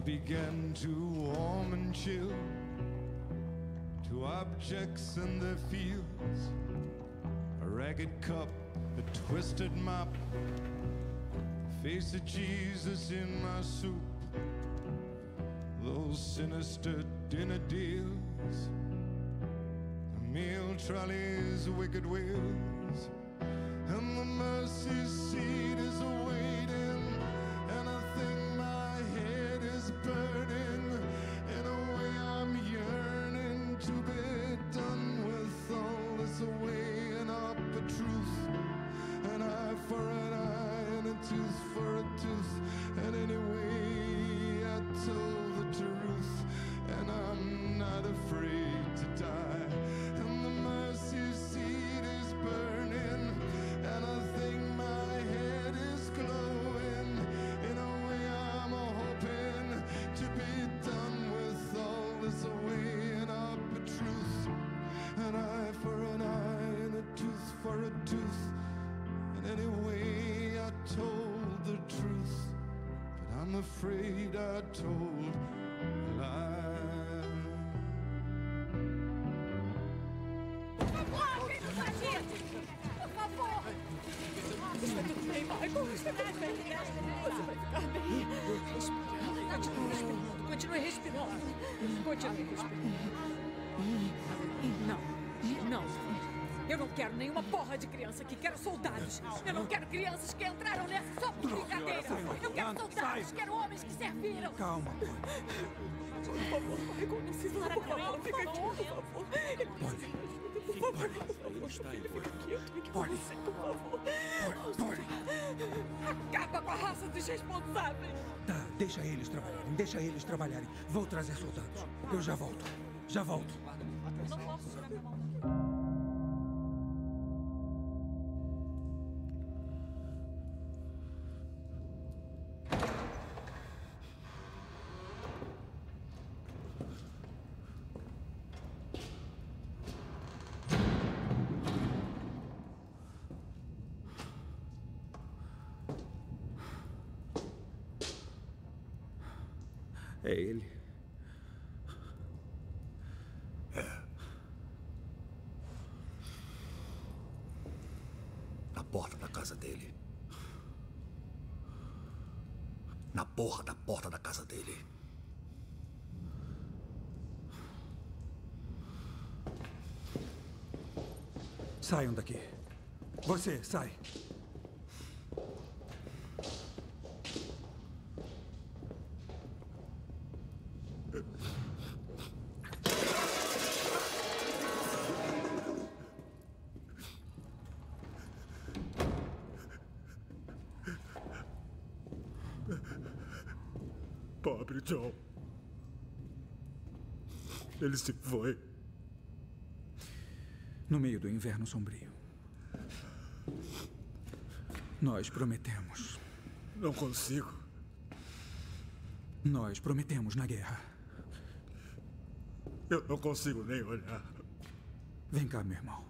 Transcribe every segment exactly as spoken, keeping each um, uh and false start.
began to warm and chill to objects in the fields, a ragged cup, a twisted mop, the face of Jesus in my soup, those sinister dinner deals, the meal trolley's wicked wheels, and the mercy seat is awaiting, and I think my head is burning. In a way I'm yearning to be done with all this weighing up a truth, an eye for an eye and a tooth for a tooth, and anyway I told the truth, and I'm not afraid to die, and the mercy seat is burning, and I think my head is glowing. In a way I'm hoping to be done with all this weighing up a truth, an eye for an eye and a tooth for a tooth, and anyway I told the truth, but I'm afraid I told a lie. Está tudo bem, Michael. Está tudo bem. Você vai ficar bem. Continue respirando. Continue respirando. Continue respirando. Não. Não. Eu não quero nenhuma porra de criança aqui. Quero soldados. Eu não quero crianças que entraram nessa só por brincadeira. Eu quero soldados. Quero homens que serviram. Calma. Por favor, Michael. Não se vá. Por favor, fica aqui. Por favor. Polly. Por favor, por favor, está em Polly. por favor. Polly. Acaba com a raça dos responsáveis. Tá, deixa eles trabalharem, deixa eles trabalharem. Vou trazer soldados. Eu já volto. Já volto. Não posso tirar minha mão. É ele. É. Na porta da casa dele. Na porra da porta da casa dele. Saiam daqui. Você, sai. Pobre John. Ele se foi. No meio do inverno sombrio. Nós prometemos. Não consigo. Nós prometemos na guerra. Eu não consigo nem olhar. Vem cá, meu irmão.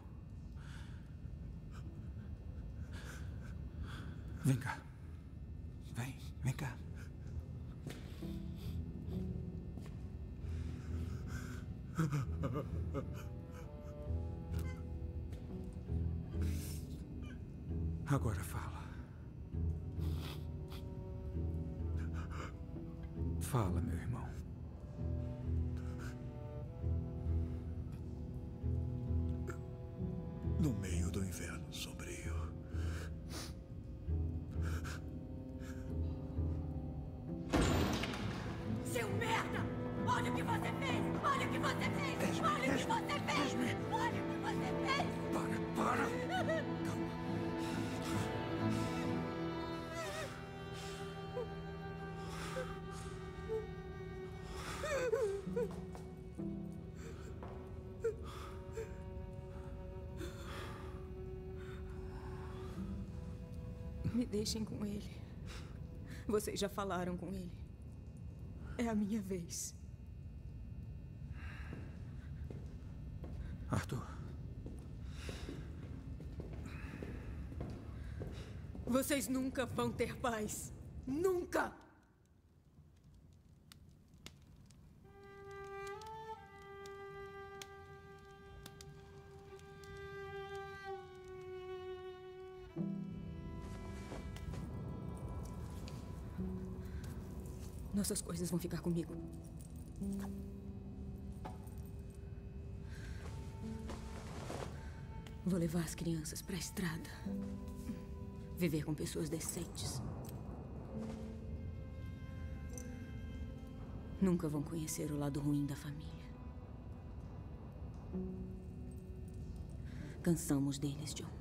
Vem cá. Vem, vem cá. Agora fala. Fala, meu irmão. No meio do inverno sombrio. Seu merda! Olha o que você fez! Olha o que você fez! Esme, Olha o que Esme, você fez! Esme. Olha o que você fez! Para, para! Calma. Me deixem com ele. Vocês já falaram com ele. É a minha vez. Arthur. Vocês nunca vão ter paz. Nunca! Nossas coisas vão ficar comigo. Vou levar as crianças para a estrada. Viver com pessoas decentes. Nunca vão conhecer o lado ruim da família. Cansamos deles, John.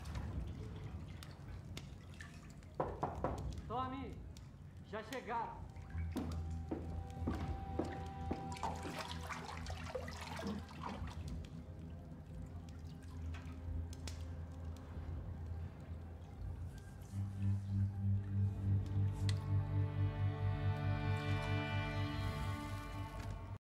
Tommy, já chegaram.